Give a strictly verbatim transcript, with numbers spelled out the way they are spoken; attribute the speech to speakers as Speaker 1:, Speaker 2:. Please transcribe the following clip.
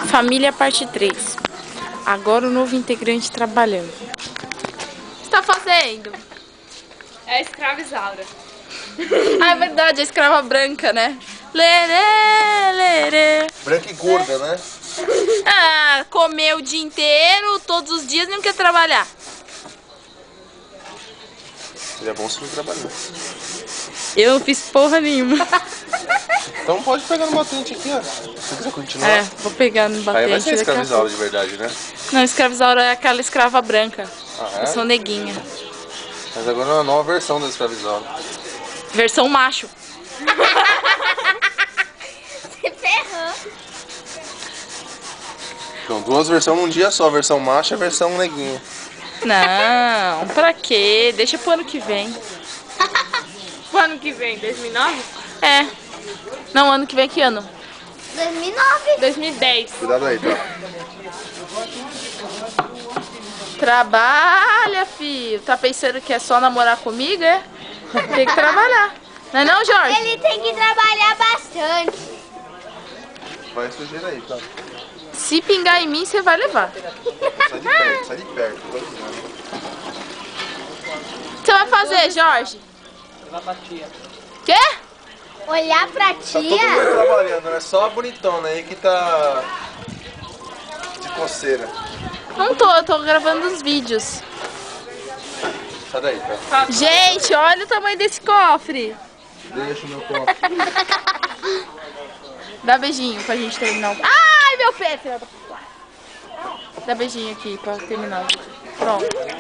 Speaker 1: Família parte três. Agora o novo integrante trabalhando. O que você tá fazendo?
Speaker 2: É a escrava Isaura.
Speaker 1: Ah, é verdade, a escrava branca, né? Lerê, lerê.
Speaker 3: Branca e gorda, né?
Speaker 1: Ah, comeu o dia inteiro, todos os dias, não quer trabalhar.
Speaker 3: Seria bom se não trabalhar.
Speaker 1: Eu não fiz porra nenhuma.
Speaker 3: Então pode pegar no batente aqui, ó. Se você quiser continuar.
Speaker 1: É, vou pegar no batente.
Speaker 3: Aí vai ser
Speaker 1: daqui a
Speaker 3: escravizaura
Speaker 1: pouco.
Speaker 3: de verdade, né?
Speaker 1: Não, escravizaura é aquela escrava branca.
Speaker 3: Ah, é?
Speaker 1: Eu sou neguinha.
Speaker 3: Mas agora é uma nova versão da escravizaura.
Speaker 1: Versão macho.
Speaker 4: Se ferrou.
Speaker 3: Então, duas versões num dia só. Versão macho e a versão neguinha.
Speaker 1: Não, pra quê? Deixa pro ano que vem.
Speaker 2: O ano que vem, dois mil e nove?
Speaker 1: É. Não, ano que vem que ano?
Speaker 4: dois mil e nove.
Speaker 2: dois mil e dez.
Speaker 3: Cuidado aí, tá?
Speaker 1: Trabalha, filho. Tá pensando que é só namorar comigo, é? Tem que trabalhar. Não é não, Jorge?
Speaker 4: Ele tem que trabalhar bastante.
Speaker 3: Vai sujeira aí, tá?
Speaker 1: Se pingar em mim, você vai levar.
Speaker 3: Sai de perto, sai de perto. Tô avisando.
Speaker 1: O que você vai fazer, Jorge?
Speaker 5: Levar pra tia.
Speaker 1: Quê?
Speaker 4: Olhar pra
Speaker 3: Tá todo mundo
Speaker 4: tia.
Speaker 3: trabalhando, né? Só a bonitona aí que tá de coceira.
Speaker 1: Não tô, eu tô gravando os vídeos.
Speaker 3: Sai daí, tá?
Speaker 1: Gente, olha o tamanho desse cofre.
Speaker 3: Deixa o meu copo.
Speaker 1: Dá beijinho pra gente terminar o... Ai, meu pé, filha da... Dá beijinho aqui pra terminar o vídeo. Pronto.